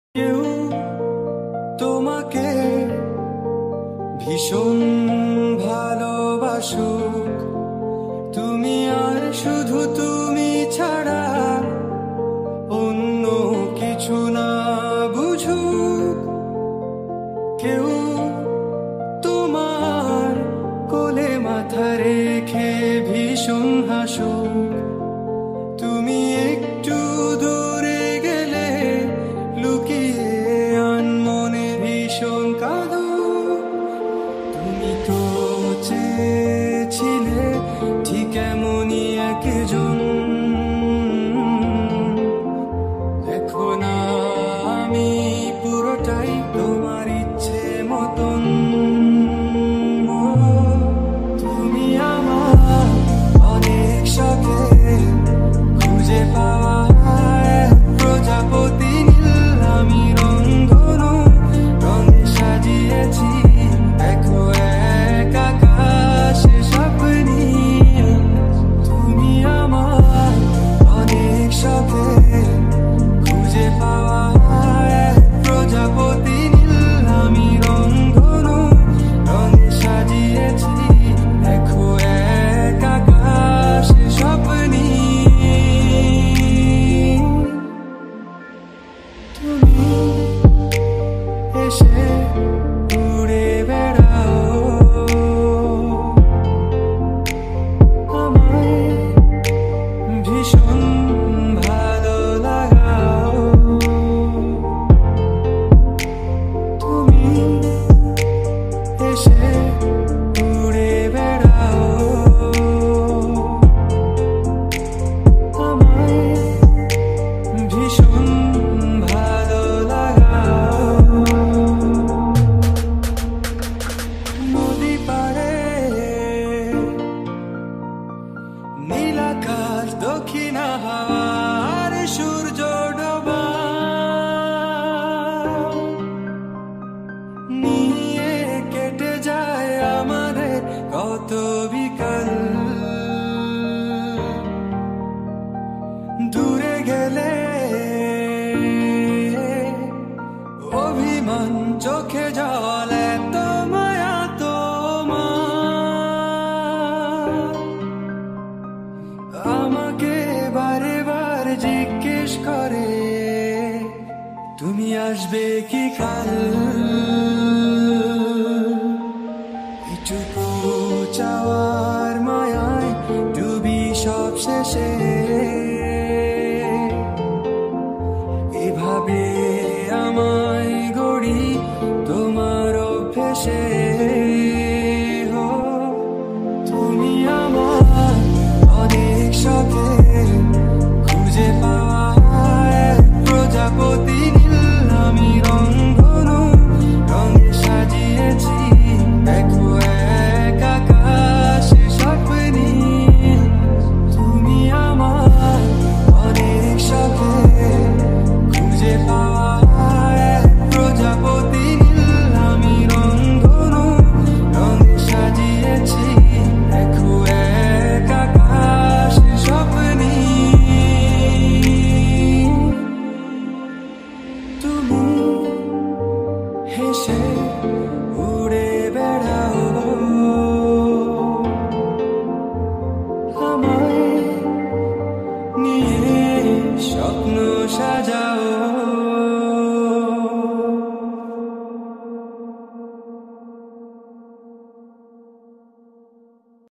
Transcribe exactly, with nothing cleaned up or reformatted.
কেউ তোমাকে ভীষণ ভালোবাসুক, তুমি আর শুধু তুমি ছাড়া অন্য কিছু না বুঝুক। কেউ তোমার কোলে মাথা রেখে ভীষণ হাসুক, তুমি একটু দূরে গেলে লুকিয়ে আনমনে ভীষণ কাঁদুক। তুমি তো চেয়েছিলে ঠিক এমনই একজন, দেখো না আমি পুরোটাই তোমার ইচ্ছে মতন। তুমি আমার অনেক শখে খুঁজে পাওয়া প্রজাপতি নীল, আমি রংধনু রঙে সাজিয়েছি, দেখো এক আকাশে স্বপ্নি। তুমি আমার অনেক শখে খুঁজে পাওয়া প্রজাপতি নীল, আমি রংধনু রঙে সাজিয়েছি, দেখো এক আকাশে স্বপ্নি। তুমি এসে উড়ে বেড়াও, আমায় ভীষণ ভালো লাগাও। তুমি এসে উড়ে বেড়াও, আমায় ভীষণ ভালো লাগাও। নদী পাড়ে নীল আকাশ, দক্ষিণ হাওয়ার সূর্য ডোবা নিয়ে কেটে যায় আমাদের কত বিকাল। দূরে গেলে অভিমান, চোখে জল, এত মায়া তোমার। আমাকে বারে বার জিজ্ঞেস করে তুমি আসবে কি কাল। এটুকু চাওয়ার মায়ায় ডুবি সব শেষে, এভাবে আমায় গড়ি তোমার অভ্যেসে। হো, তুমি আমার অনেক শখে খুঁজে পাওয়া প্রজাপতি নীল, আমি রংধনু রঙে সাজিয়েছি, দেখো এক আকাশে স্বপ্নি। তুমি আমার অনেক শখে খুঁজে পাওয়া প্রজাপতি নীল, আমি রংধনু রঙে সাজিয়েছি, দেখো এক আকাশে স্বপ্নি। তুমি হেসে